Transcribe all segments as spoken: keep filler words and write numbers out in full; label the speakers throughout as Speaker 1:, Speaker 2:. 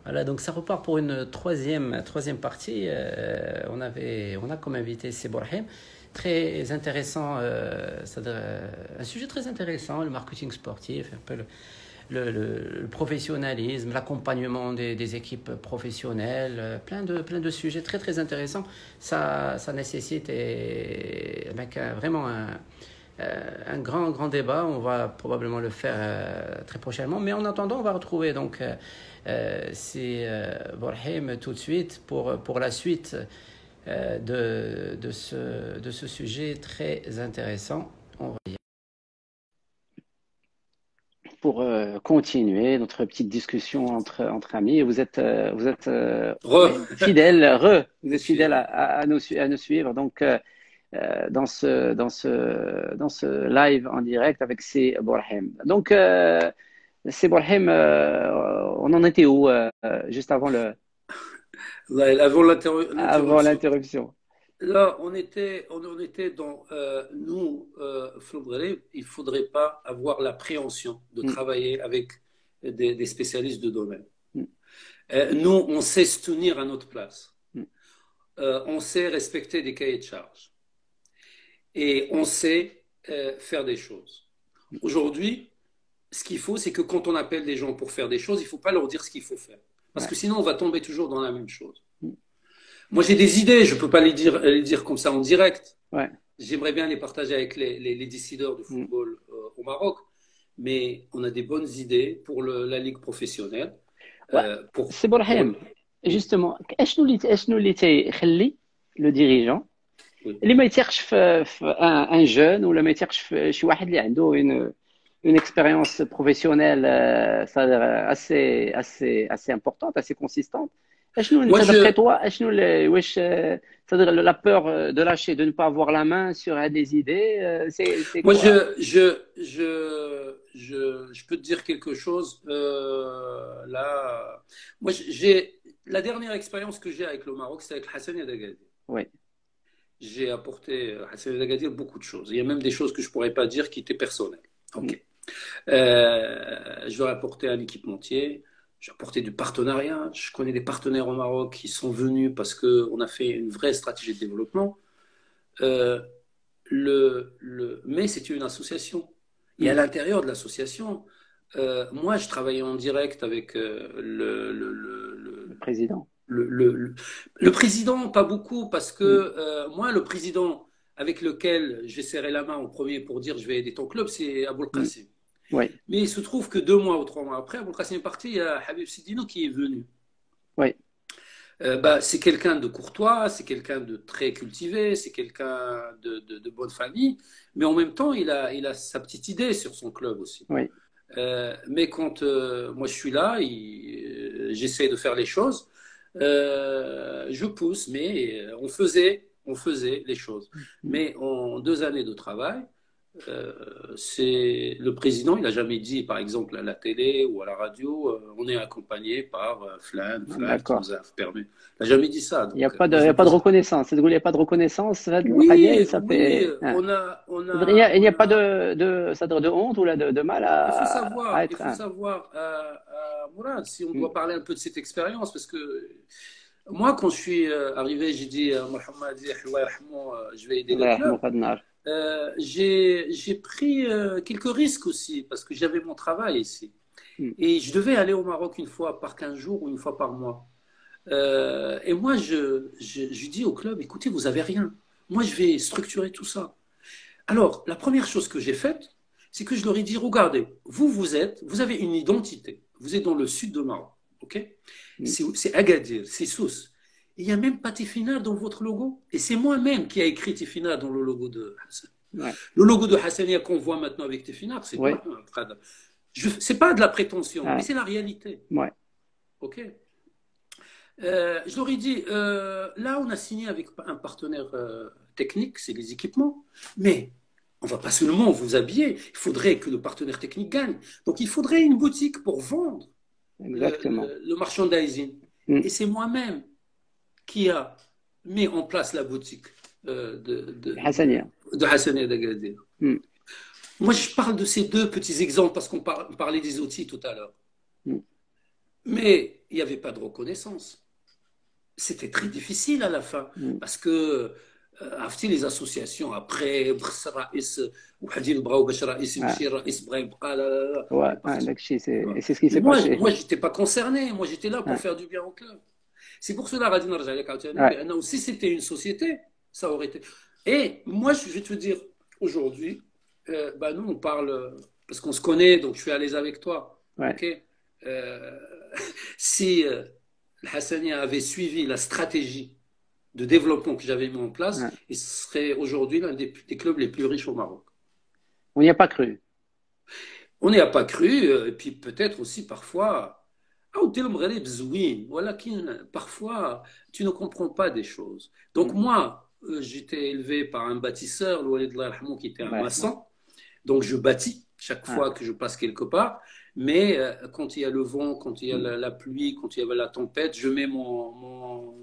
Speaker 1: Voilà, donc ça repart pour une troisième, troisième partie. Euh, on avait, on a comme invité C'est Bourhim, très intéressant, euh, euh, un sujet très intéressant, le marketing sportif, un peu le, le, le, le professionnalisme, l'accompagnement des, des équipes professionnelles, euh, plein de, plein de sujets très très intéressants. Ça, ça nécessite et, avec un, vraiment un, euh, un grand grand débat. On va probablement le faire euh, très prochainement, mais en attendant, on va retrouver donc euh, euh, c'est euh, Bourhim tout de suite pour pour la suite euh, de de ce de ce sujet très intéressant. On va y pour euh, continuer notre petite discussion entre, entre amis. Vous êtes, euh, vous êtes euh,
Speaker 2: Re,
Speaker 1: ouais, fidèle, re, vous
Speaker 2: je
Speaker 1: êtes
Speaker 2: suis
Speaker 1: fidèle à,
Speaker 2: re.
Speaker 1: à, à, nous, à nous suivre. Donc, euh, euh, dans, ce, dans, ce, dans ce live en direct avec C. Bourhim. Donc, euh, C. Bourhim, euh, on en était où euh, juste avant le,
Speaker 2: Là, avant l'interru-
Speaker 1: avant
Speaker 2: l'interruption.
Speaker 1: l'interruption?
Speaker 2: Là, on était, on en était dans euh, nous, euh, Florent, il ne faudrait pas avoir l'appréhension de
Speaker 1: Mm,
Speaker 2: travailler avec des, des spécialistes de domaine.
Speaker 1: mm,
Speaker 2: Euh, nous, on sait se tenir à notre place.
Speaker 1: mm.
Speaker 2: Euh, on sait respecter des cahiers de charges. Et on sait euh, faire des choses. Aujourd'hui, ce qu'il faut, c'est que quand on appelle des gens pour faire des choses, il ne faut pas leur dire ce qu'il faut faire. Parce
Speaker 1: Ouais,
Speaker 2: que sinon, on va tomber toujours dans la même chose.
Speaker 1: mm,
Speaker 2: Moi, j'ai des idées, je ne peux pas les dire, les dire comme ça en direct.
Speaker 1: ouais,
Speaker 2: J'aimerais bien les partager avec les, les, les décideurs de
Speaker 1: mm.
Speaker 2: football euh, au Maroc, mais on a des bonnes idées pour le, la ligue professionnelle.
Speaker 1: Ouais.
Speaker 2: Euh, pour,
Speaker 1: C'est
Speaker 2: pour,
Speaker 1: Bourhim.
Speaker 2: oui,
Speaker 1: Justement, اشنو اللي اشنو اللي تيخلي le dirigeant
Speaker 2: oui.
Speaker 1: اللي ما يثيقش في, في ان, un jeune ولا ما يثيقش في شي واحد اللي عنده une une expérience professionnelle euh, c'est-à-dire assez assez assez importante, assez consistante. اشنو
Speaker 2: Moi,
Speaker 1: انت d'après
Speaker 2: je,
Speaker 1: toi اشنو اللي- واش euh, c'est-à-dire la peur de lâcher, de ne pas avoir la main sur des idées, euh, c'est c'est
Speaker 2: moi,
Speaker 1: quoi?
Speaker 2: je, je, je, je, je peux te dire quelque chose. Euh, là, moi, j'ai la dernière expérience que j'ai avec le Maroc, c'est avec Hassan Dagadi.
Speaker 1: Oui.
Speaker 2: J'ai apporté à Hassan Dagadi beaucoup de choses. Il y a même des choses que je pourrais pas dire qui étaient personnelles.
Speaker 1: Mm,
Speaker 2: Ok. Euh, je leur ai apporté un équipementier, j'ai apporté du partenariat. Je connais des partenaires au Maroc qui sont venus parce qu'on a fait une vraie stratégie de développement. Euh, le, le, mais c'était une association. Et à
Speaker 1: mm.
Speaker 2: l'intérieur de l'association, euh, moi, je travaillais en direct avec euh, le, le, le,
Speaker 1: Le président.
Speaker 2: le, le, le, le président, pas beaucoup, parce que
Speaker 1: Mm,
Speaker 2: euh, moi, le président avec lequel j'ai serré la main en premier pour dire je vais aider ton club, c'est Aboul
Speaker 1: mm.
Speaker 2: Qassim.
Speaker 1: Oui,
Speaker 2: Mais il se trouve que deux mois ou trois mois après, Aboul Qassim est parti, il y a Habib Sidino qui est venu.
Speaker 1: oui,
Speaker 2: Euh, bah, c'est quelqu'un de courtois, c'est quelqu'un de très cultivé, c'est quelqu'un de, de, de, bonne famille, mais en même temps, il a, il a sa petite idée sur son club aussi.
Speaker 1: oui.
Speaker 2: Euh, mais quand euh, moi je suis là, euh, j'essaie de faire les choses, euh, je pousse, mais on faisait, on faisait les choses.
Speaker 1: Mm.
Speaker 2: Mais en deux années de travail, euh, c'est le président, il n'a jamais dit, par exemple, à la télé ou à la radio, euh, on est accompagné par euh, Flan, Flan qui
Speaker 1: D'accord.
Speaker 2: nous a permis. Il n'a jamais dit ça.
Speaker 1: Il n'y a
Speaker 2: Donc, euh,
Speaker 1: pas de,
Speaker 2: moi,
Speaker 1: il y
Speaker 2: je
Speaker 1: a
Speaker 2: le
Speaker 1: pas de
Speaker 2: pose.
Speaker 1: reconnaissance. C'est-à-dire qu'il n'y a pas de reconnaissance. هاد الحاجة,
Speaker 2: Oui,
Speaker 1: ça
Speaker 2: oui,
Speaker 1: fait, hein.
Speaker 2: on a, on
Speaker 1: C'est-à-dire, Il n'y
Speaker 2: a,
Speaker 1: a, il n'y a
Speaker 2: on
Speaker 1: pas
Speaker 2: a.
Speaker 1: de, de, c'est-à-dire de honte ou là, de, de mal
Speaker 2: Il faut
Speaker 1: à, à
Speaker 2: savoir, il
Speaker 1: être
Speaker 2: faut
Speaker 1: un.
Speaker 2: savoir, euh, euh, Mourad, si on
Speaker 1: Mm.
Speaker 2: doit parler un peu de cette expérience, parce que moi, quand je suis euh, arrivé, j'ai dit, euh, Mohamed, Allah yarhamou, euh, je vais aider le
Speaker 1: الله
Speaker 2: club.
Speaker 1: يرحمه هاد النهار.
Speaker 2: Euh, j'ai, j'ai pris euh, quelques risques aussi, parce que j'avais mon travail ici.
Speaker 1: Mm.
Speaker 2: Et je devais aller au Maroc une fois par quinze jours ou une fois par mois. Euh, et moi, je, je, je dis au club, écoutez, vous avez rien. Moi, je vais structurer tout ça. Alors, la première chose que j'ai faite, c'est que je leur ai dit, regardez, vous, vous êtes, vous avez une identité. Vous êtes dans le sud de Maroc, ok?
Speaker 1: Mm.
Speaker 2: C'est Agadir, c'est Sousse. Il n'y a même pas Tifina dans votre logo. Et c'est moi-même qui ai écrit Tifina dans le logo de Hassan.
Speaker 1: Ouais.
Speaker 2: Le logo de Hassania qu'on voit maintenant avec Tifina, c'est
Speaker 1: Oui.
Speaker 2: moi. Ce n'est pas de la prétention, mais
Speaker 1: Ouais.
Speaker 2: c'est la réalité.
Speaker 1: Ouais.
Speaker 2: Ok? Euh, je leur ai dit, euh, là, on a signé avec un partenaire euh, technique, c'est les équipements, mais on ne va pas seulement vous habiller, il faudrait que le partenaire technique gagne. Donc, il faudrait une boutique pour vendre le,
Speaker 1: Exactement.
Speaker 2: le, le merchandising.
Speaker 1: Mm.
Speaker 2: Et c'est moi-même qui a mis en place la boutique euh, de, de,
Speaker 1: Hassania.
Speaker 2: de, de Hassania d'Agadir.
Speaker 1: Mm.
Speaker 2: Moi, je parle de ces deux petits exemples parce qu'on par, parlait des outils tout à l'heure.
Speaker 1: Mm.
Speaker 2: Mais il n'y avait pas de reconnaissance. C'était très difficile à la fin,
Speaker 3: Mm.
Speaker 2: parce que عرفتي les associations après بخص الرئيس وحدين بغاو باش الرئيس
Speaker 3: Ah,
Speaker 2: يمشي الرئيس بغا يبقى لا لا لا
Speaker 3: ouais,
Speaker 2: c'est
Speaker 3: ouais,
Speaker 2: parti.
Speaker 3: Dakchi,
Speaker 2: Tu
Speaker 3: c'est,
Speaker 2: vois.
Speaker 3: et c'est ce qui
Speaker 2: Mais
Speaker 3: s'est
Speaker 2: moi
Speaker 3: passé.
Speaker 2: moi j'étais pas concerné, moi j'étais là pour
Speaker 3: Ouais,
Speaker 2: faire du bien au club. C'est pour cela غادي نرجع لك عاوتاني
Speaker 3: ouais,
Speaker 2: بانه si c'était une société ça aurait été. Et moi je vais te dire aujourd'hui euh, bah nous on parle parce qu'on se connaît donc je suis à l'aise avec toi.
Speaker 3: ouais.
Speaker 2: OK. Euh, si euh, le Hassania avait suivi la stratégie de développement que j'avais mis en place,
Speaker 3: Ouais.
Speaker 2: il serait aujourd'hui l'un des, des clubs les plus riches au Maroc.
Speaker 3: On n'y a pas cru.
Speaker 2: On n'y a pas cru, euh, et puis peut-être aussi parfois, ah, au tel Maghreb zouin, voilà, qui- parfois tu ne comprends pas des choses. Donc
Speaker 3: Mm.
Speaker 2: moi, euh, j'étais élevé par un bâtisseur, le Walid Allah yarhamou, qui était un
Speaker 3: Ouais,
Speaker 2: maçon, donc je bâtis chaque
Speaker 3: ouais.
Speaker 2: fois que je passe quelque part, mais euh, quand il y a le vent, quand il y a
Speaker 3: Mm.
Speaker 2: la, la pluie, quand il y a la tempête, je mets mon, mon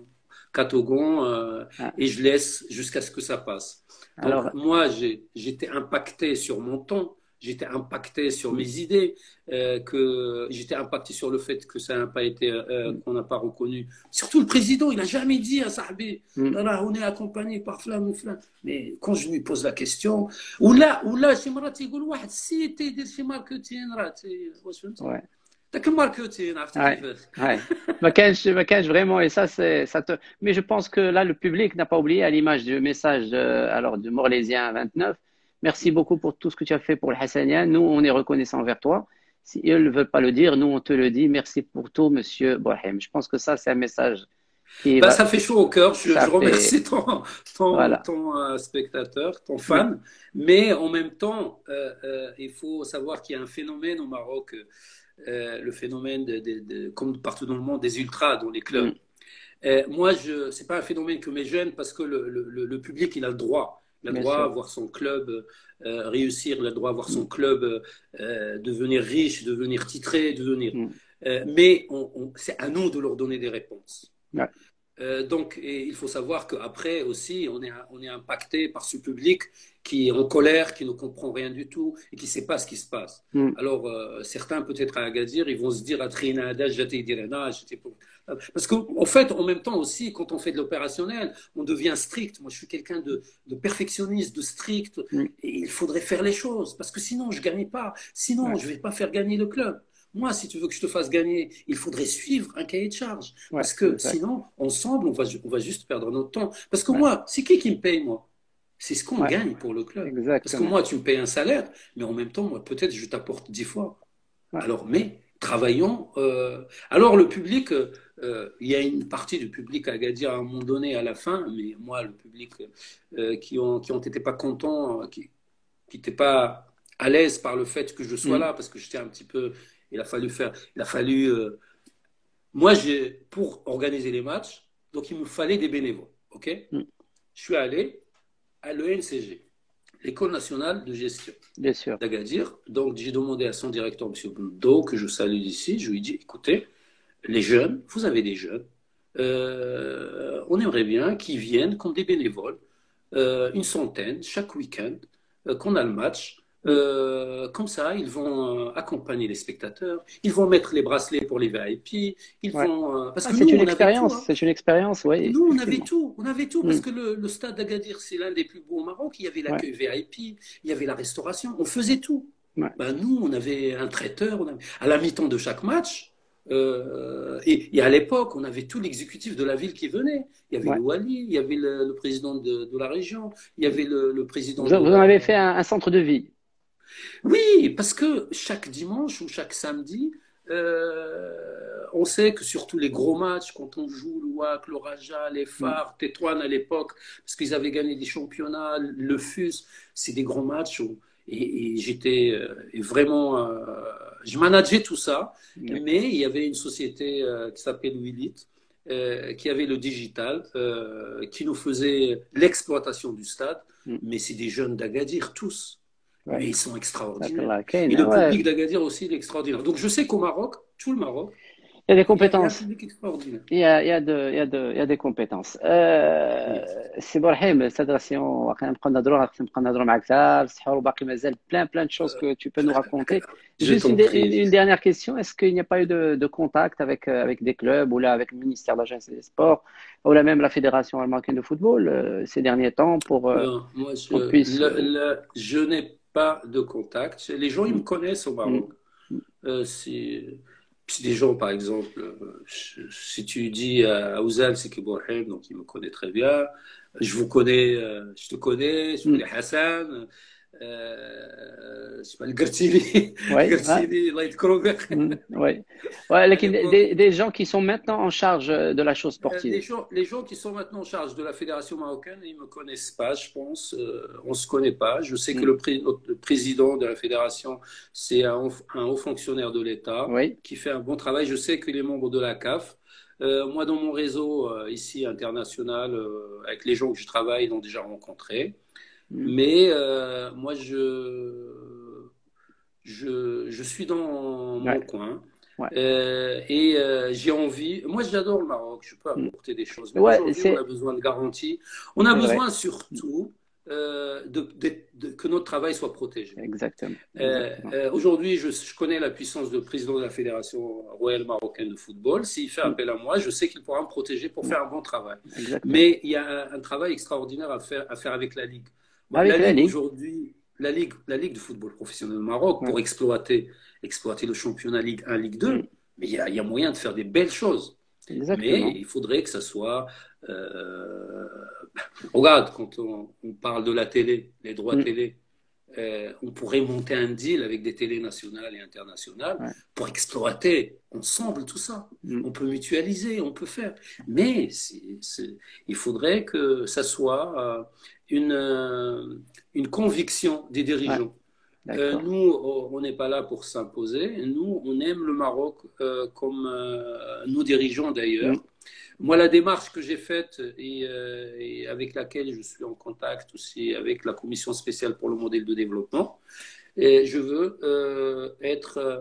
Speaker 2: catogan euh,
Speaker 3: Ah,
Speaker 2: et je laisse jusqu'à ce que ça passe. Donc
Speaker 3: alors,
Speaker 2: moi, j'ai- j'étais impacté sur mon temps, j'étais impacté sur
Speaker 3: mm,
Speaker 2: mes idées, euh, que j'étais impacté sur le fait que ça n'a pas été, euh,
Speaker 3: mm,
Speaker 2: qu'on n'a pas reconnu. Surtout le président, il n'a jamais dit à Sahabi,
Speaker 3: mm.
Speaker 2: là, là, on est accompagné par flam ou flam. Mais quand je lui pose la question, ou là, ou là, شي مرات يقول واحد سي تيدير شي ماركتين راه تي- واش فهمتي؟
Speaker 3: Ouais,
Speaker 2: داك الماركتين عرفتي
Speaker 3: ouais,
Speaker 2: كيفاش؟
Speaker 3: ouais. Ma cage, ma cage, vraiment, et ça, c'est, ça te, mais je pense que là, le public n'a pas oublié à l'image du message de, alors, du Morlaisien vingt-neuf. Merci beaucoup pour tout ce que tu as fait pour le Hassanien. Nous, on est reconnaissant envers toi. Si eux ne veulent pas le dire, nous, on te le dit. Merci pour tout, monsieur Bohem. Je pense que ça, c'est un message qui
Speaker 2: Bah,
Speaker 3: va,
Speaker 2: ça fait chaud au cœur. Je,
Speaker 3: ça
Speaker 2: je
Speaker 3: fait,
Speaker 2: remercie ton, ton,
Speaker 3: voilà.
Speaker 2: ton euh, spectateur, ton
Speaker 3: Mm,
Speaker 2: fan. Mais en même temps, euh, euh, il faut savoir qu'il y a un phénomène au Maroc, euh, le phénomène, de, de- de- comme partout dans le monde, des ultras dans les clubs.
Speaker 3: mm,
Speaker 2: Euh, moi, je, c'est pas un phénomène que me gêne parce que le, le, le public, il a le droit. Il a le
Speaker 3: bien
Speaker 2: droit à
Speaker 3: sûr.
Speaker 2: voir son club euh, réussir, il a le droit à voir
Speaker 3: Mm,
Speaker 2: son club euh, devenir riche, devenir titré, devenir.
Speaker 3: mm,
Speaker 2: Euh, mais on, on- c'est à nous de leur donner des réponses.
Speaker 3: ouais,
Speaker 2: Euh, donc, et il faut savoir qu'après aussi, on est, on est impacté par ce public qui est en colère, qui ne comprend rien du tout et qui ne sait pas ce qui se passe.
Speaker 3: mm,
Speaker 2: Alors, euh, certains, peut-être à Agadir, ils vont se dire à Trina, Hadaj, j'étais Direna, j'étais pour. Parce qu'en fait, en même temps aussi, quand on fait de l'opérationnel, on devient strict. Moi, je suis quelqu'un de, de perfectionniste, de strict.
Speaker 3: mm,
Speaker 2: Et il faudrait faire les choses parce que sinon, je ne gagne pas. Sinon,
Speaker 3: ouais,
Speaker 2: je ne vais pas faire gagner le club. Moi, si tu veux que je te fasse gagner, il faudrait suivre un cahier de charge.
Speaker 3: ouais,
Speaker 2: Parce que
Speaker 3: exact.
Speaker 2: sinon, ensemble, on va, on va juste perdre notre temps. Parce que
Speaker 3: Ouais,
Speaker 2: moi, c'est qui qui me paye, moi? C'est ce qu'on
Speaker 3: ouais,
Speaker 2: gagne pour le club. Parce que
Speaker 3: exactement.
Speaker 2: moi, tu me payes un salaire, mais en même temps, moi, peut-être je t'apporte dix fois.
Speaker 3: Ouais,
Speaker 2: Alors, mais travaillons. euh, Alors, le public, euh, euh, il y a une partie du public à Agadir à un moment donné, à la fin, mais moi, le public euh, qui ont, qui ont été pas contents, euh, qui qui n'étaient pas à l'aise par le fait que je sois
Speaker 3: mm,
Speaker 2: là, parce que j'étais un petit peu. Il a fallu faire. Il a fallu. euh, Moi, j'ai, pour organiser les matchs, donc il me fallait des bénévoles. OK?
Speaker 3: mm,
Speaker 2: Je suis allé à l'E N C G, l'École nationale de gestion
Speaker 3: bien sûr.
Speaker 2: d'Agadir. Donc, j'ai demandé à son directeur, M. Bondo, que je salue ici. Je lui ai dit, écoutez, les jeunes, vous avez des jeunes, euh, on aimerait bien qu'ils viennent comme des bénévoles, euh, une centaine chaque week-end, euh, qu'on a le match. Euh, comme ça, ils vont euh, accompagner les spectateurs, ils vont mettre les bracelets pour les V I P, ils
Speaker 3: Ouais.
Speaker 2: vont euh, parce
Speaker 3: Ah,
Speaker 2: que
Speaker 3: c'est
Speaker 2: nous
Speaker 3: une
Speaker 2: on avait tout,
Speaker 3: expérience,
Speaker 2: hein.
Speaker 3: c'est une expérience, oui,
Speaker 2: Nous, on avait
Speaker 3: effectivement.
Speaker 2: tout, on avait tout, parce
Speaker 3: Mm,
Speaker 2: que le, le stade d'Agadir, c'est l'un des plus beaux au Maroc. Il y avait
Speaker 3: ouais,
Speaker 2: l'accueil V I P, il y avait la restauration, on faisait tout.
Speaker 3: ouais,
Speaker 2: Ben, nous, on avait un traiteur, on avait- à la mi-temps de chaque match, euh, et, et à l'époque, on avait tout l'exécutif de la ville qui venait. Il y avait
Speaker 3: ouais.
Speaker 2: le Wali, il y avait le, le président de, de la région, il y avait le, le président
Speaker 3: Vous,
Speaker 2: de
Speaker 3: vous en
Speaker 2: la...
Speaker 3: avez fait un, un centre de vie.
Speaker 2: Oui, parce que chaque dimanche ou chaque samedi, euh, on sait que sur tous les gros matchs, quand on joue le W A C, le Raja, les
Speaker 3: Mm,
Speaker 2: Phares, Tétouan à l'époque, parce qu'ils avaient gagné des championnats, le F U S, c'est des grands matchs où- et, et j'étais euh, et vraiment, euh, je manageais tout ça,
Speaker 3: d'accord.
Speaker 2: mais il y avait une société euh, qui s'appelle Willit, euh, qui avait le digital, euh, qui nous faisait l'exploitation du stade,
Speaker 3: Mm,
Speaker 2: mais c'est des jeunes d'Agadir tous. Mais
Speaker 3: ouais.
Speaker 2: ils sont extraordinaires.
Speaker 3: D'accord,
Speaker 2: Et
Speaker 3: Kane,
Speaker 2: le
Speaker 3: ouais.
Speaker 2: public d'Agadir aussi, il est extraordinaire. Donc je sais qu'au Maroc, tout le Maroc,
Speaker 3: Il y a des
Speaker 2: Il y a, il y a un
Speaker 3: compétences.
Speaker 2: public extraordinaire.
Speaker 3: Il y a, il y a, de, il y a, de, il y a des compétences. Euh,
Speaker 2: Yes.
Speaker 3: سي بورحيم c'est-à-dire si on واقع نبقى نهضروا غادي نبقى نهضروا معاك حتى السحور وباقي مازال plein plein de choses que tu peux nous raconter.
Speaker 2: Je
Speaker 3: Juste
Speaker 2: t'en
Speaker 3: une, une,
Speaker 2: prie.
Speaker 3: une dernière question. Est-ce qu'il n'y a pas eu de, de contact avec, euh, avec des clubs ou là avec le ministère de la Jeunesse et des Sports ou là même la Fédération marocaine de football euh, ces derniers temps pour euh,
Speaker 2: Non, moi, je,
Speaker 3: qu'on puisse.
Speaker 2: le-
Speaker 3: euh,
Speaker 2: le- je n'ai pas de contact. Les gens, ils me connaissent au
Speaker 3: mm,
Speaker 2: Maroc. Euh, si, si des gens, par exemple, euh, si tu dis à Ouzal, c'est Kiborhem, donc il me connaît très bien. Je vous connais, euh, je te connais, je
Speaker 3: mm,
Speaker 2: connais Hassan, euh, je sais pas, le Gartili,
Speaker 3: ouais, ouais,
Speaker 2: Gartili, Light Kroger.
Speaker 3: mm, ouais. Ouais,
Speaker 2: À
Speaker 3: like,
Speaker 2: l'époque,
Speaker 3: des, des gens qui sont maintenant en charge de la chose
Speaker 2: Euh, les
Speaker 3: sportive.
Speaker 2: gens, les gens qui sont maintenant en charge de la Fédération marocaine, ils ne me connaissent pas, je pense. Euh, on ne se connaît pas. Je sais que
Speaker 3: Mm,
Speaker 2: le, pré- le président de la Fédération, c'est un, un haut fonctionnaire de l'État
Speaker 3: oui.
Speaker 2: qui fait un bon travail. Je sais que les membres de la C A F, euh, moi, dans mon réseau euh, ici international, euh, avec les gens que je travaille, ils l'ont déjà rencontré.
Speaker 3: Mm,
Speaker 2: Mais euh, moi, je, je, je suis dans mon
Speaker 3: ouais,
Speaker 2: coin.
Speaker 3: ouais.
Speaker 2: Euh, et euh, j'ai envie, moi j'adore le Maroc, je peux
Speaker 3: Mm.
Speaker 2: apporter des choses, mais
Speaker 3: Ouais,
Speaker 2: aujourd'hui on a
Speaker 3: c'est
Speaker 2: besoin de garanties. On a
Speaker 3: c'est vrai.
Speaker 2: besoin surtout euh, de, de- de- que notre travail soit protégé.
Speaker 3: Exactement.
Speaker 2: Euh,
Speaker 3: Exactement.
Speaker 2: euh, aujourd'hui, je, je connais la puissance du président de la Fédération royale marocaine de football. S'il fait
Speaker 3: Mm,
Speaker 2: appel à moi, je sais qu'il pourra me protéger pour
Speaker 3: mm,
Speaker 2: faire un bon travail.
Speaker 3: exactement.
Speaker 2: Mais il y a un, un travail extraordinaire à faire, à faire avec la Ligue. Bon,
Speaker 3: Avec
Speaker 2: la
Speaker 3: la
Speaker 2: Ligue
Speaker 3: Ligue.
Speaker 2: aujourd'hui, la Ligue, la Ligue de football professionnel au Maroc,
Speaker 3: Ouais.
Speaker 2: pour exploiter, exploiter le championnat Ligue un, Ligue deux,
Speaker 3: Mm,
Speaker 2: mais il y a, il y a moyen de faire des belles choses. Mais
Speaker 3: exactement.
Speaker 2: il faudrait que ça soit. euh, Regarde, quand on, on parle de la télé, les droits
Speaker 3: Mm,
Speaker 2: télé, euh, on pourrait monter un deal avec des télés nationales et internationales
Speaker 3: ouais.
Speaker 2: pour exploiter ensemble tout ça.
Speaker 3: Mm,
Speaker 2: On peut mutualiser, on peut faire. Mais c'est- c'est- il faudrait que ça soit euh, une, euh, une conviction des
Speaker 3: ouais,
Speaker 2: dirigeants. Euh,
Speaker 3: d'accord.
Speaker 2: nous, on n'est pas là pour s'imposer. Nous, on aime le Maroc euh, comme euh, nous dirigeons d'ailleurs.
Speaker 3: Mm,
Speaker 2: Moi, la démarche que j'ai faite et, euh, et avec laquelle je suis en contact aussi avec la Commission spéciale pour le modèle de développement, et je veux euh, être euh,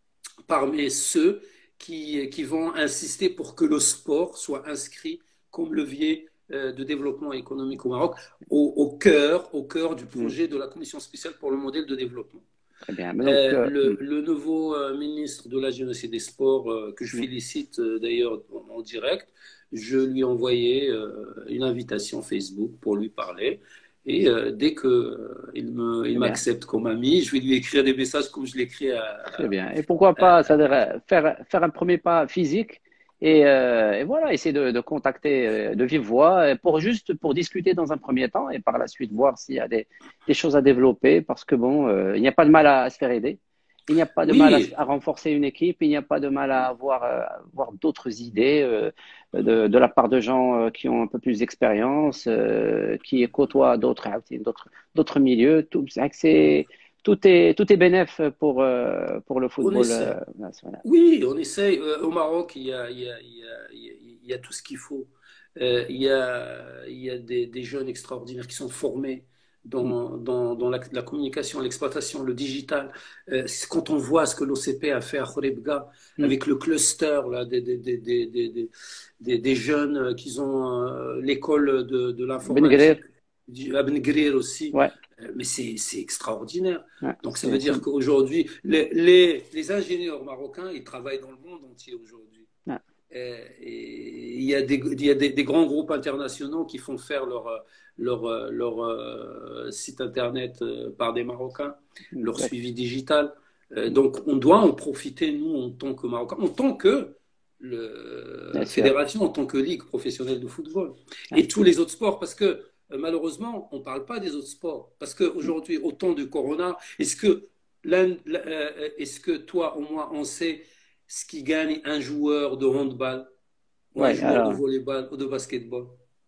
Speaker 2: parmi ceux qui, qui vont insister pour que le sport soit inscrit comme levier euh, de développement économique au Maroc, au, au cœur, au cœur du
Speaker 3: mm,
Speaker 2: projet de la Commission spéciale pour le modèle de développement.
Speaker 3: très bien. Mais donc,
Speaker 2: Euh,
Speaker 3: euh,
Speaker 2: le,
Speaker 3: mm,
Speaker 2: le nouveau euh, ministre de la Jeunesse et des Sports, euh, que je
Speaker 3: mm,
Speaker 2: félicite euh, d'ailleurs en, en direct, je lui ai envoyé euh, une invitation Facebook pour lui parler. Et euh, dès qu'il euh, il me, il
Speaker 3: très bien.
Speaker 2: m'accepte comme ami, je vais lui écrire des messages comme je l'écris à,
Speaker 3: Très bien. Et pourquoi
Speaker 2: à-
Speaker 3: pas, c'est-à-dire euh, faire, faire un premier pas physique et, euh, et voilà, essayer de, de contacter euh, de vive voix euh, pour juste pour discuter dans un premier temps et par la suite voir s'il y a des, des choses à développer parce que bon, euh, il n'y a pas de mal à, à se faire aider. Il n'y a pas de mal à,
Speaker 2: Oui,
Speaker 3: à renforcer une équipe, il n'y a pas de mal à avoir, euh, avoir d'autres idées euh, de, de la part de gens euh, qui ont un peu plus d'expérience, euh, qui côtoient d'autres, d'autres, d'autres milieux. Tout, c'est vrai que c'est, tout est, tout est bénéf pour, euh, pour le
Speaker 2: on
Speaker 3: football euh,
Speaker 2: essaie.
Speaker 3: national.
Speaker 2: Oui, on essaye. Euh, au Maroc, il y a, il y a, il y a, il y a, il y a tout ce qu'il faut. Euh, il y a, il y a des, des jeunes extraordinaires qui sont formés
Speaker 3: Mm,
Speaker 2: dans, dans, dans la, la communication, l'exploitation, le digital. Euh, c'est quand on voit ce que l'O C P a fait à Khorebga
Speaker 3: mm.
Speaker 2: avec le cluster là, des, des, des, des, des, des- des- des jeunes qui ont euh, l'école de, de
Speaker 3: Ben Guerir,
Speaker 2: l'informatique, du- à Ben Guerir aussi.
Speaker 3: ouais,
Speaker 2: Euh, Mais c'est c'est extraordinaire.
Speaker 3: ouais,
Speaker 2: Donc ça
Speaker 3: c'est,
Speaker 2: veut
Speaker 3: c'est,
Speaker 2: dire qu'aujourd'hui, les, les, les ingénieurs marocains, ils travaillent dans le monde entier aujourd'hui.
Speaker 3: ouais,
Speaker 2: Euh, Et il y a, des, il y a des, des grands groupes internationaux qui font faire leur, leur, leur euh, site internet euh, par des Marocains, leur
Speaker 3: exact.
Speaker 2: suivi digital. Euh, Donc on doit en profiter, nous, en tant que Marocains, en tant que le,
Speaker 3: Bien sûr.
Speaker 2: fédération, en tant que ligue professionnelle de football.
Speaker 3: Ouais.
Speaker 2: Et tous les autres sports, parce que euh, malheureusement, on ne parle pas des autres sports. Parce qu'aujourd'hui, au temps du corona, est-ce que, l'un- euh, est-ce que toi, au moins, on sait ce qui gagne un joueur de handball, ou un
Speaker 3: Ouais,
Speaker 2: joueur de
Speaker 3: alors,
Speaker 2: volleyball, ou de basketball,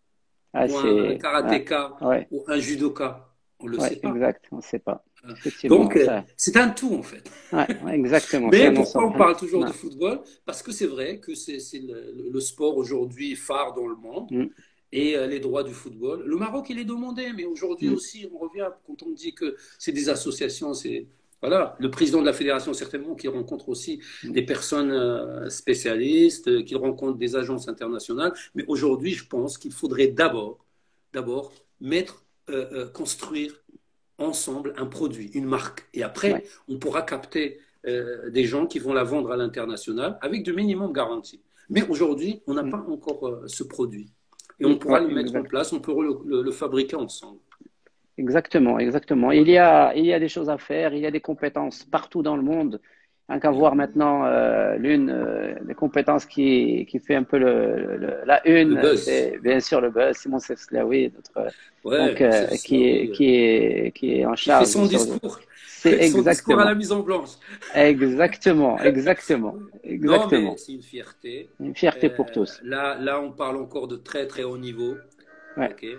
Speaker 3: ah,
Speaker 2: ou un, un
Speaker 3: c'est, ouais,
Speaker 2: karatéka,
Speaker 3: ouais,
Speaker 2: ou un judoka? On ne le
Speaker 3: ouais,
Speaker 2: sait pas.
Speaker 3: exact, on ne sait pas.
Speaker 2: Hein.
Speaker 3: Effectivement,
Speaker 2: Donc, euh,
Speaker 3: ça,
Speaker 2: c'est un tout, en fait.
Speaker 3: ouais, ouais, exactement, c'est
Speaker 2: Mais
Speaker 3: un
Speaker 2: pourquoi on
Speaker 3: ensemble.
Speaker 2: parle toujours de
Speaker 3: Ouais.
Speaker 2: football? Parce que c'est vrai que c'est c'est le, le sport aujourd'hui phare dans le monde
Speaker 3: Mm,
Speaker 2: et euh, les droits du football. Le Maroc, il est demandé, mais aujourd'hui
Speaker 3: mm,
Speaker 2: aussi, on revient quand on dit que c'est des associations, c'est Voilà, le président de la fédération, certainement, qui rencontre aussi des personnes euh, spécialistes, euh, qui rencontre des agences internationales. Mais aujourd'hui, je pense qu'il faudrait d'abord, d'abord mettre, euh, euh, construire ensemble un produit, une marque. Et après,
Speaker 3: Ouais.
Speaker 2: on pourra capter euh, des gens qui vont la vendre à l'international avec de minimum garantie. Mais aujourd'hui, on n'a
Speaker 3: Mm.
Speaker 2: pas encore euh, ce produit. Et
Speaker 3: Mm.
Speaker 2: on pourra
Speaker 3: Ouais,
Speaker 2: le mettre en
Speaker 3: exact.
Speaker 2: place, on pourra le, le- le fabriquer ensemble.
Speaker 3: Exactement, exactement. Il y a, il y a des choses à faire, il y a des compétences partout dans le monde. Rien qu'à voir maintenant, euh, l'une euh, des compétences qui, qui fait un peu le, le- la
Speaker 2: Le
Speaker 3: une,
Speaker 2: buzz.
Speaker 3: c'est bien sûr le buzz, Simon Sefslaoui, notre, donc,
Speaker 2: Ouais,
Speaker 3: euh,
Speaker 2: Youssef
Speaker 3: qui est,
Speaker 2: Slaoui, euh,
Speaker 3: qui est, qui est en
Speaker 2: qui fait
Speaker 3: charge
Speaker 2: son
Speaker 3: sur,
Speaker 2: discours,
Speaker 3: c'est
Speaker 2: son discours à la
Speaker 3: exactement,
Speaker 2: Maison Blanche.
Speaker 3: exactement, exactement,
Speaker 2: Non, mais
Speaker 3: exactement.
Speaker 2: c'est une fierté.
Speaker 3: Une fierté pour
Speaker 2: Euh,
Speaker 3: tous.
Speaker 2: là, là, on parle encore de très très haut niveau.
Speaker 3: Ouais.
Speaker 2: Ok.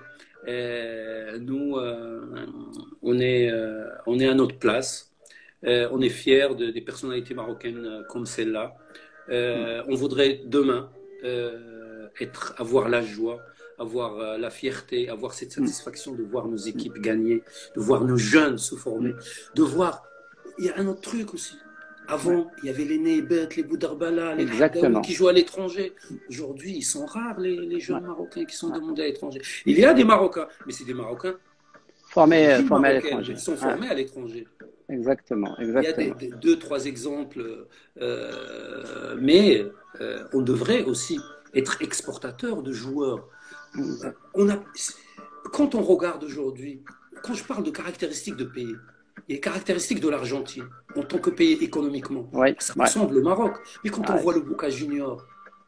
Speaker 2: Euh, nous, euh, on est, euh, on est à notre place. Euh, on est fiers de, des personnalités marocaines euh, comme celle-là.
Speaker 3: Mm.
Speaker 2: Euh, on voudrait demain euh, être, avoir la joie, avoir euh, la fierté, avoir cette
Speaker 3: Mm.
Speaker 2: satisfaction de voir nos équipes gagner, de voir nos jeunes se former,
Speaker 3: Mm.
Speaker 2: de voir. Il y a un autre truc aussi.
Speaker 3: Ouais.
Speaker 2: Avant, il y avait les Neybet, les Boudarbala, les Haddaoui
Speaker 3: Exactement.
Speaker 2: qui jouaient à l'étranger. Aujourd'hui, ils sont rares, les, les
Speaker 3: Ouais.
Speaker 2: jeunes Marocains qui sont
Speaker 3: Ouais.
Speaker 2: demandés à l'étranger. Il y a des Marocains, mais c'est des Marocains
Speaker 3: Formé,
Speaker 2: d'origine
Speaker 3: formé à
Speaker 2: marocaine. Ils
Speaker 3: l'étranger.
Speaker 2: sont
Speaker 3: Ouais.
Speaker 2: formés à l'étranger.
Speaker 3: Exactement,
Speaker 2: Il y a des,
Speaker 3: exactement.
Speaker 2: des- deux, trois exemples, euh, mais euh, on devrait aussi être exportateur de joueurs.
Speaker 3: Mm.
Speaker 2: On a, quand on regarde aujourd'hui, quand je parle de caractéristiques de pays, il y a les caractéristiques de l'Argentine en tant que pays économiquement.
Speaker 3: Oui,
Speaker 2: Ça
Speaker 3: ouais.
Speaker 2: ressemble au Maroc. Mais quand on
Speaker 3: Ouais.
Speaker 2: voit le Boca Junior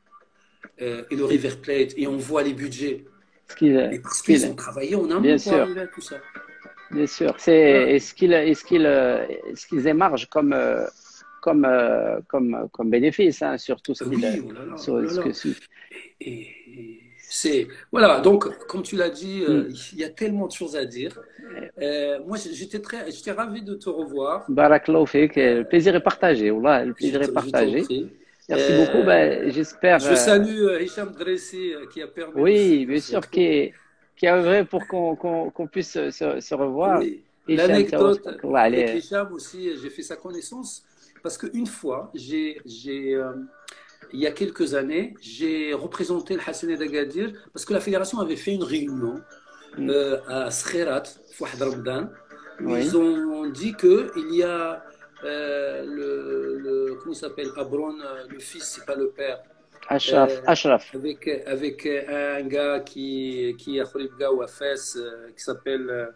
Speaker 2: euh, et le
Speaker 3: Et
Speaker 2: River Plate et on voit les budgets,
Speaker 3: ce qu'il,
Speaker 2: mais parce
Speaker 3: ce
Speaker 2: qu'ils
Speaker 3: qu'il,
Speaker 2: ont travaillé en
Speaker 3: bien
Speaker 2: amont pour
Speaker 3: sûr,
Speaker 2: arriver à tout ça.
Speaker 3: bien sûr. C'est,
Speaker 2: Voilà.
Speaker 3: est-ce qu'il, est-ce qu'il, euh, est-ce qu'ils émargent comme, euh, comme, euh, comme, comme bénéfice, hein, sur tout ce
Speaker 2: Euh,
Speaker 3: qu'il,
Speaker 2: Oui, oh là là, oh
Speaker 3: sur
Speaker 2: là
Speaker 3: ce
Speaker 2: là.
Speaker 3: que, ce-
Speaker 2: Et, et c'est voilà. Donc, comme tu l'as dit, euh,
Speaker 3: Mm.
Speaker 2: il y a tellement de choses à dire. Euh, moi, j'étais très, j'étais ravi de te revoir.
Speaker 3: Barakallahu fik. Le plaisir est partagé. Wallah, le
Speaker 2: Je
Speaker 3: plaisir est
Speaker 2: t- je t'en
Speaker 3: partagé.
Speaker 2: prie.
Speaker 3: Merci beaucoup. Ben,
Speaker 2: Euh,
Speaker 3: j'espère,
Speaker 2: je
Speaker 3: euh,
Speaker 2: salue euh, Hicham Dressi euh, qui a permis aussi
Speaker 3: oui,
Speaker 2: qu'on
Speaker 3: bien
Speaker 2: se
Speaker 3: sûr, qui,
Speaker 2: retrouve.
Speaker 3: est- qui a œuvré pour qu'on, qu'on, qu'on puisse se, se, se revoir.
Speaker 2: Oui,
Speaker 3: Hicham,
Speaker 2: l'anecdote
Speaker 3: tabarakallah
Speaker 2: avec
Speaker 3: alayh.
Speaker 2: Hicham aussi, j'ai fait sa connaissance parce qu'une fois, j'ai, j'ai, euh, il y a quelques années, j'ai représenté le Hassané d'Agadir parce que la fédération avait fait une réunion
Speaker 3: Mm.
Speaker 2: euh, à Skhirat, Fouad Ramadan, où
Speaker 3: Oui.
Speaker 2: ils ont dit qu'il y a euh, le, le- comment il s'appelle, Abron, euh, le fils, c'est pas le père,
Speaker 3: Ashraf,
Speaker 2: euh,
Speaker 3: Ashraf.
Speaker 2: avec, avec un gars qui, qui est à Kholibga ou à Fès, euh, qui s'appelle, euh,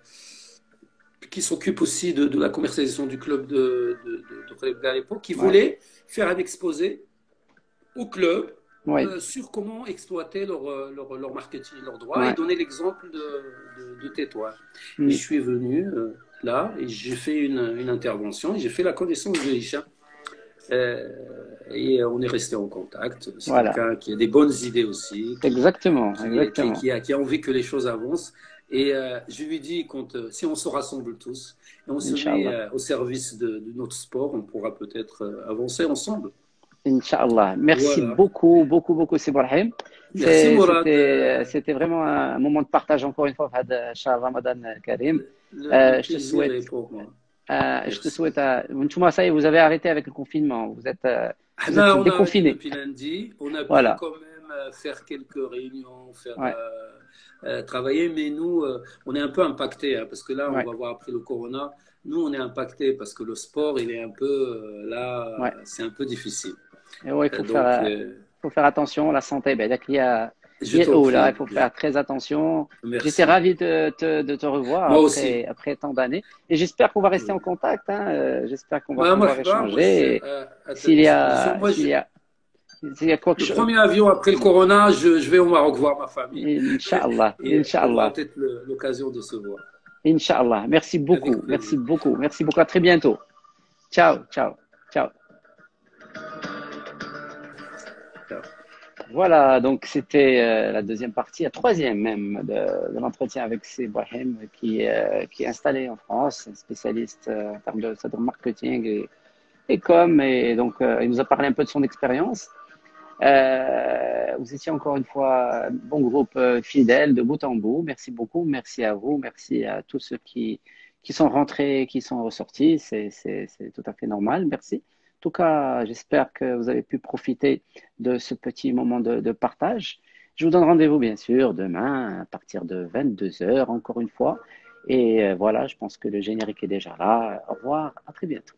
Speaker 2: qui s'occupe aussi de, de la commercialisation du club de, de, de, de Kholibga à l'époque, qui
Speaker 3: Ouais.
Speaker 2: voulait faire un exposé au club
Speaker 3: Oui.
Speaker 2: euh, sur comment exploiter leur, euh, leur, leur marketing, leurs droits et
Speaker 3: Ouais.
Speaker 2: donner l'exemple de, de, de Tétouan.
Speaker 3: Mm.
Speaker 2: Et je suis venu euh, là et j'ai fait une, une intervention et j'ai fait la connaissance de Hicham. Euh, et on est resté en contact. C'est
Speaker 3: Voilà.
Speaker 2: quelqu'un qui a des bonnes idées aussi, qui,
Speaker 3: Exactement,
Speaker 2: qui, qui,
Speaker 3: exactement.
Speaker 2: qui a, qui a envie que les choses avancent. Et euh, je lui dis, quand, euh, si on se rassemble tous et on se met
Speaker 3: Inch'Allah.
Speaker 2: euh, au service de, de notre sport, on pourra peut-être euh, avancer ensemble.
Speaker 3: Inch'Allah. Merci
Speaker 2: Voilà.
Speaker 3: beaucoup, beaucoup, beaucoup, Sibrahim.
Speaker 2: Merci
Speaker 3: C'est-
Speaker 2: Mourad.
Speaker 3: C'était,
Speaker 2: Euh,
Speaker 3: c'était vraiment un moment de partage encore une fois, Fahad Shah Ramadan Karim.
Speaker 2: Le,
Speaker 3: Euh,
Speaker 2: le
Speaker 3: je te
Speaker 2: plaisir est
Speaker 3: souhaite,
Speaker 2: pour moi.
Speaker 3: euh, je te
Speaker 2: Merci.
Speaker 3: souhaite, euh, Nchouma, ça y est, vous avez arrêté avec le confinement. Vous êtes, euh, vous
Speaker 2: Là,
Speaker 3: êtes
Speaker 2: on a arrêté
Speaker 3: déconfinés.
Speaker 2: depuis lundi. On a pu
Speaker 3: Voilà.
Speaker 2: quand même euh, faire quelques réunions, faire
Speaker 3: Ouais.
Speaker 2: euh, euh, travailler, mais nous, euh, on est un peu impacté hein, parce que là, on
Speaker 3: Ouais.
Speaker 2: va voir après le corona. Nous, on est impacté parce que le sport, il est un peu euh, là,
Speaker 3: Ouais.
Speaker 2: c'est un peu difficile.
Speaker 3: Et ouais, il faut
Speaker 2: Euh,
Speaker 3: faire,
Speaker 2: donc,
Speaker 3: euh,
Speaker 2: euh,
Speaker 3: faut faire attention. La santé, ben, il y a,
Speaker 2: je
Speaker 3: il y a
Speaker 2: t'en
Speaker 3: oh, là,
Speaker 2: prie.
Speaker 3: il faut faire très attention. J'étais
Speaker 2: Merci.
Speaker 3: ravi de, te- de te revoir
Speaker 2: Moi aussi.
Speaker 3: après, après tant d'années. Et j'espère qu'on va rester
Speaker 2: Oui.
Speaker 3: en contact. Hein. Euh, J'espère qu'on va
Speaker 2: Bah,
Speaker 3: pouvoir
Speaker 2: marhaba, moi, je
Speaker 3: échanger.
Speaker 2: suis
Speaker 3: Et
Speaker 2: à, à ta
Speaker 3: s'il y
Speaker 2: disposition.
Speaker 3: a,
Speaker 2: Moi,
Speaker 3: s'il
Speaker 2: je,
Speaker 3: y a, s'il y a quoi que
Speaker 2: le
Speaker 3: je,
Speaker 2: premier avion après le corona, je, je vais au Maroc voir ma famille
Speaker 3: Inch'Allah,
Speaker 2: et on aura
Speaker 3: Inch'Allah,
Speaker 2: peut-être le- l'occasion de se voir.
Speaker 3: Inch'Allah. Merci
Speaker 2: Avec
Speaker 3: beaucoup, merci
Speaker 2: plaisir.
Speaker 3: beaucoup, merci beaucoup. À très bientôt. Ciao, ciao, ciao.
Speaker 2: Ciao.
Speaker 3: Voilà, donc c'était euh, la deuxième partie, la troisième même de, de l'entretien avec Sibrahim qui, euh, qui est installé en France, un spécialiste euh, en termes de, de marketing et, et com. Et donc, euh, il nous a parlé un peu de son expérience. Euh, vous étiez encore une fois un bon groupe euh, fidèle de bout en bout. Merci beaucoup. Merci à vous. Merci à tous ceux qui, qui sont rentrés, qui sont ressortis. C'est, c'est, c'est tout à fait normal. Merci. En tout cas, j'espère que vous avez pu profiter de ce petit moment de, de partage. Je vous donne rendez-vous, bien sûr, demain à partir de vingt-deux heures, encore une fois. Et euh, voilà, je pense que le générique est déjà là. Au revoir, à très bientôt.